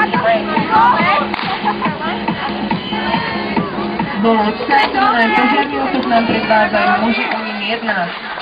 Bolo odstrátené požiarný osud nám predvádzajú muži o ním 1.